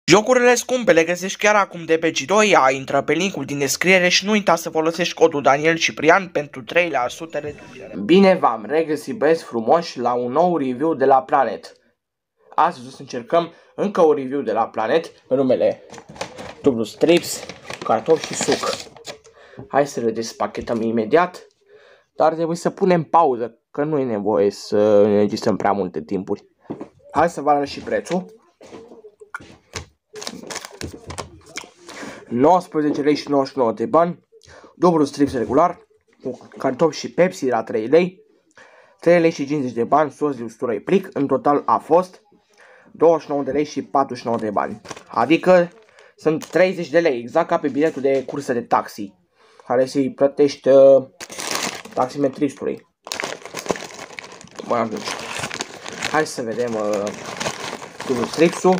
Jocurile scumpe le găsești chiar acum de pe G2A, intră pe linkul din descriere și nu uita să folosești codul Daniel Ciprian pentru 3% reducere. Bine v-am regăsit, băieți frumoși, la un nou review de la Planet. Astăzi o să încercăm încă un review de la Planet pe numele dublu strips, cartofi și suc. Hai să le despachetăm imediat, dar trebuie să punem pauză, că nu e nevoie să ne registrăm prea multe timpuri. Hai să vă arăt și prețul. 19 lei și 99 de bani, dublu strips regular, cu cartofi și Pepsi la 3 lei, 3 lei și 50 de bani, sos de usturoi plic, în total a fost 29 de lei și 49 de bani, adică sunt 30 de lei, exact ca pe biletul de cursă de taxi, care se-i plătește taximetristului. Bun, atunci, hai să vedem dublu stripsul.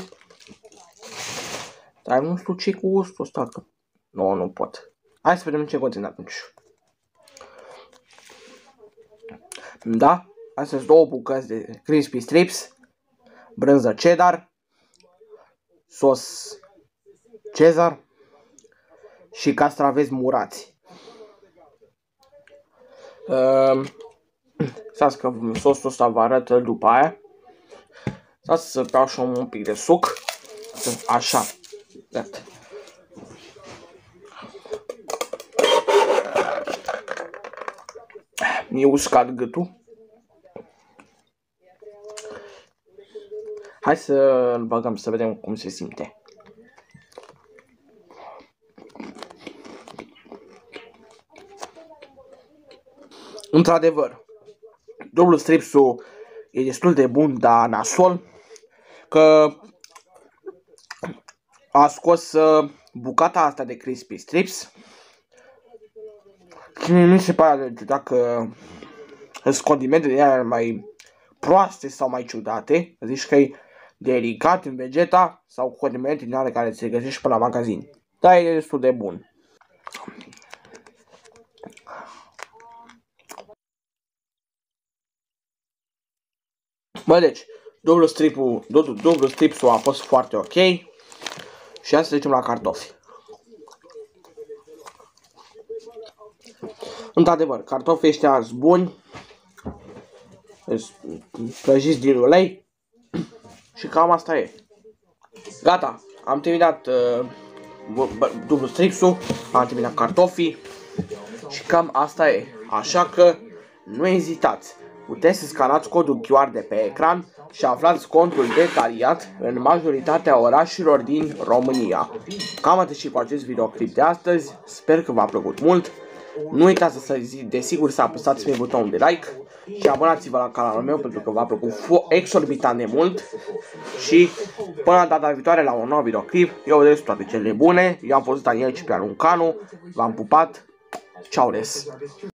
Dar nu știu ce cu gustul ăsta, că... Nu pot. Hai să vedem ce conține atunci. Da, astea sunt două bucăți de crispy strips, brânză cheddar, sos Cezar și castraveți murați. Stați că sosul ăsta vă arăt după aia. Stați să beau și un pic de suc. Așa. Gata. Mi-e uscat gâtul. Hai să-l băgăm să vedem cum se simte. Într-adevăr, dublu stripsul e destul de bun, dar nasol, că a scos bucata asta de crispy strips. Și mi se pare dacă sunt condimente de alea mai proaste sau mai ciudate, zici că e delicat în Vegeta sau condimente din alea care ți le găsești până la magazin. Dar e destul de bun. Bă, deci, dublu stripsul a fost foarte ok. Și hai să trecem la cartofi. Într-adevăr, cartofii ăștia sunt buni, prăjiți din ulei și cam asta e. Gata, am terminat dublu stripsul, am terminat cartofii și cam asta e. Așa că nu ezitați, puteți să scanați codul QR de pe ecran și aflați contul detaliat în majoritatea orașelor din România. Cam atât și cu acest videoclip de astăzi, sper că v-a plăcut mult. Nu uitați desigur să apăsați pe butonul de like și abonați-vă la canalul meu pentru că v-a plăcut exorbitant de mult. Și până la data viitoare la un nou videoclip, eu vă doresc toate cele bune. Eu am fost Daniel Ciprian Uncanu, v-am pupat, ceau res!